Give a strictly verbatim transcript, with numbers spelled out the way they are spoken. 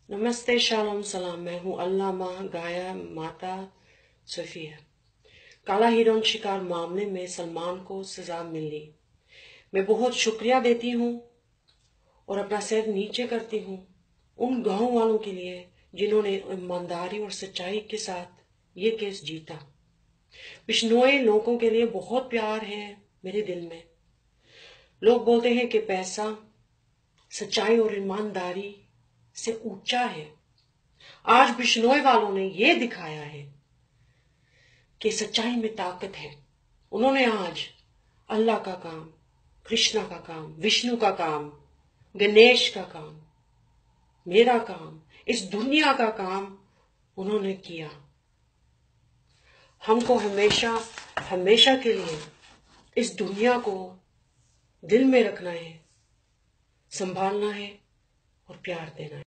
नमस्ते, शालोम सलाम। मैं हूँ अल्लामा गाया माता सफिया। काला हिरन शिकार मामले में सलमान को सजा मिली। मैं बहुत शुक्रिया देती हूँ और अपना सिर नीचे करती हूँ उन गांव वालों के लिए जिन्होंने ईमानदारी और सच्चाई के साथ ये केस जीता। बिश्नोई लोगों के लिए बहुत प्यार है मेरे दिल में। लोग बोलते हैं कि पैसा सच्चाई और ईमानदारी से ऊंचा है। आज बिश्नोई वालों ने यह दिखाया है कि सच्चाई में ताकत है। उन्होंने आज अल्लाह का काम, कृष्णा का काम, विष्णु का काम, गणेश का काम, मेरा काम, इस दुनिया का काम उन्होंने किया। हमको हमेशा हमेशा के लिए इस दुनिया को दिल में रखना है, संभालना है और प्यार देना है।